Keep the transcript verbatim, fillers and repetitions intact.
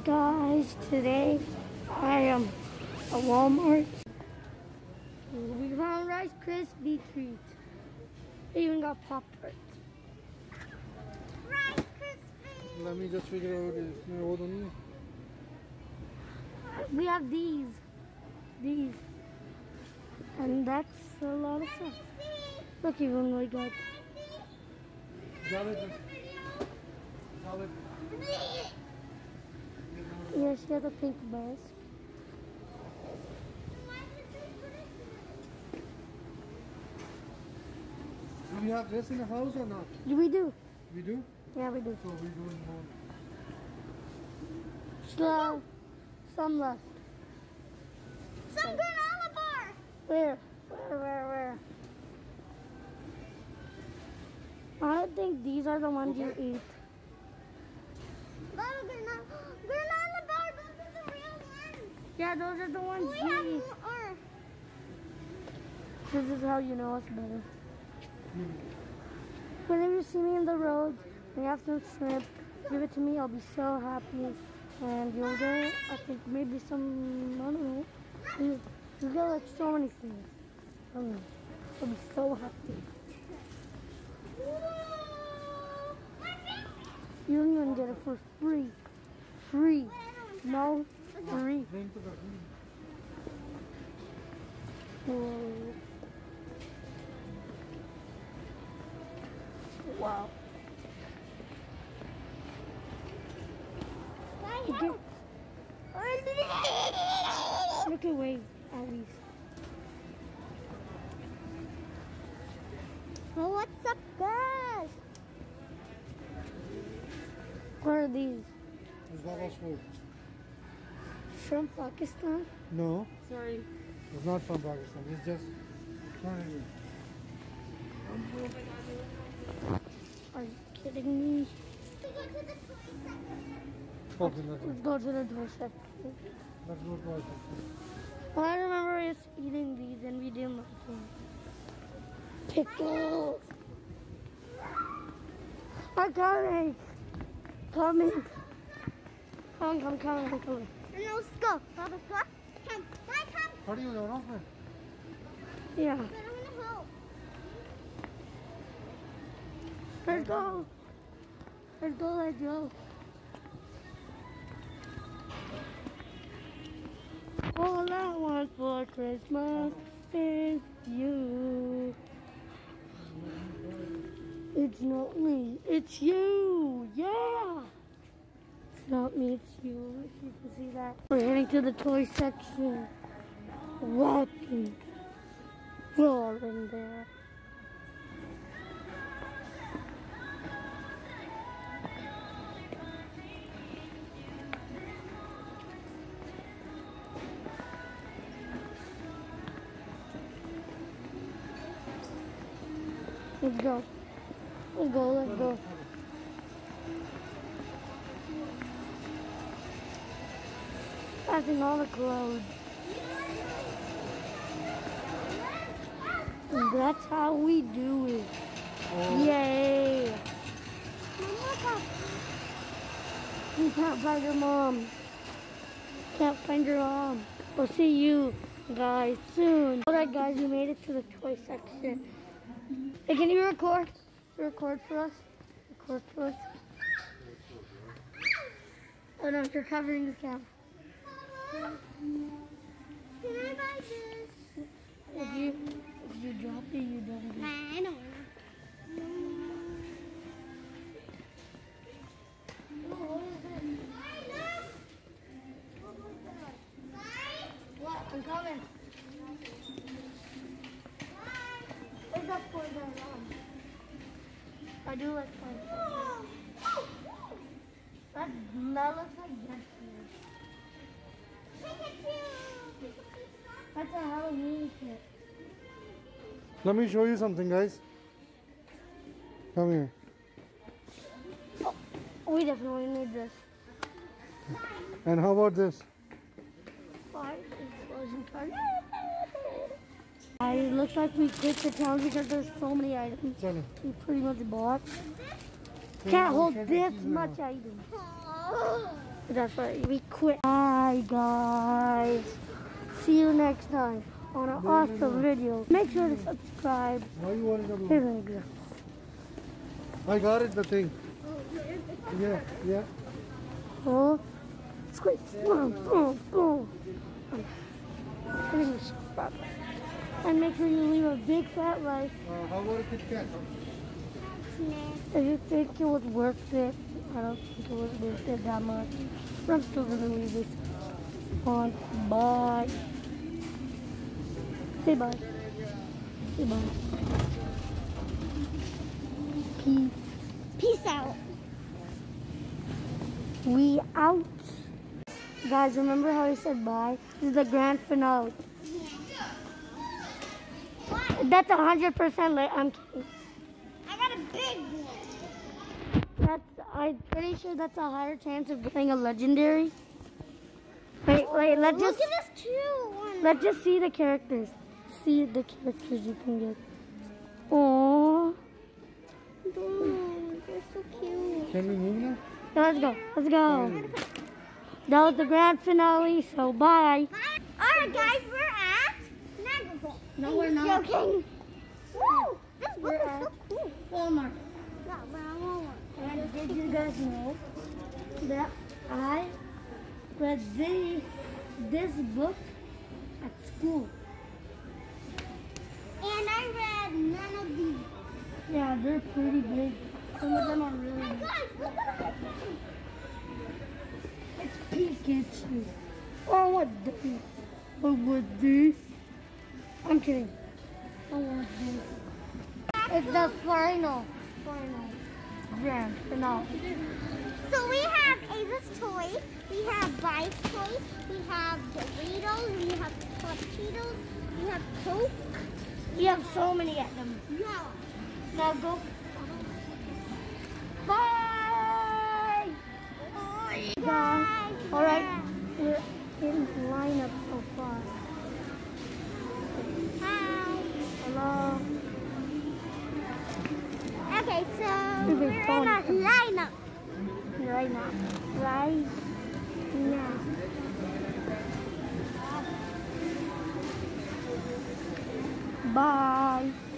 Guys, today I am at Walmart. We found Rice Krispie treats. They even got Pop-Tarts. Rice Krispies! Let me just figure out if you hold on. We have these. These. And that's a lot of stuff. Look, even we got. Solid. Solid. Yeah, she has a pink mask. Do we have this in the house or not? We do. We do? Yeah, we do. So we doing more. Still some left. Some granola bar! Where? Where, where, where? I think these are the ones you eat. Little granola, granola bar, those are the real ones! Yeah, those are the ones We you have eat. more. This is how you know us better. Whenever you see me in the road, we have some shrimp, give it to me, I'll be so happy. And you'll get, I think, maybe some, I don't know. You, you get like so many things. I don't know. I'll be so happy. You don't even get it for free. Free. No, free. Whoa. Wow. Okay. Look away, at least. Well, what's up, guys? What are these? Is that what's food? From Pakistan? No, Sorry. it's not from Pakistan. It's just turning. Are you kidding me? We go to the toy section. Okay, let's Let's go to the toy section. let's go to our section. Well, I remember us eating these and we didn't like them. Pickles! I'm coming! Coming! Come, come, come, come, come. No, let's go. Baba, come. Come. Bye, come. How do you know, right? Yeah. But I'm gonna help. Let's go! Let's go, let's go. All I want for Christmas is you. It's not me, it's you! Yeah! It's not me, it's you. If you can see that. We're heading to the toy section. Walking. We're all in there. Let's go. Let's go, let's go. Passing all the clothes. And that's how we do it. Oh. Yay! You can't find your mom. Can't find your mom. We'll see you guys soon. Alright guys, we made it to the toy section. Hey, can you record? Record for us? Record for us? Oh no, you're covering the camera. Can I buy this? If you if you drop it, you don't get it. Nah, I don't want What? I'm coming. Where's that for that on? I do like fun. That, that looks like Get Food. That's a Halloween kit. Let me show you something, guys. Come here. Oh, we definitely need this. And how about this? Fire explosion party. It looks like we quit the challenge because there's so many items Chalo. we pretty much bought. Can't hold this much items. Oh. That's right, we quit. Bye, guys. See you next time on an awesome video. Make sure to subscribe. Why you want to Here double? we go. I got it, the thing. Yeah, yeah. Oh, squeeze. Boom, boom, boom. And make sure you leave a big fat like. Uh, how about a Kit Kat? If you think it was worth it, I don't think it was worth it that much. But I'm still gonna leave this on. Bye. Say bye. Say bye. Peace. Peace out. We out. Guys, remember how I said bye? This is the grand finale. That's a hundred percent lit. I'm kidding. I got a big one. That's I'm pretty sure that's a higher chance of getting a legendary. Wait, wait, let's Look just at this two one. let's just see the characters. See the characters you can get. Oh, Boom. They're so cute. Can we move now? let's go. Let's go. That was the grand finale. So bye. Alright guys, we're at Niagara Falls. No, we're not. Joking. Woo! This book We're is at so cool. Walmart. Yeah, but I want one. And did you guys know that I read the, this book at school? And I read none of these. Yeah, they're pretty big. Some of them are really Hey big. guys, look at that. It's Pikachu. Oh, what this? Oh, what this? I'm kidding. Oh, what this? It's the final, final grand finale. So we have Ava's toy, we have Vi's toy, we have Doritos, we have Cheetos, we have Coke. We have so many of them. Yeah. Now go. Bye! Bye. Bye. All right, we're in lineup so far. Hi. Hello. Okay, so We've we're been in phone a lineup. Right now. Right now. Bye.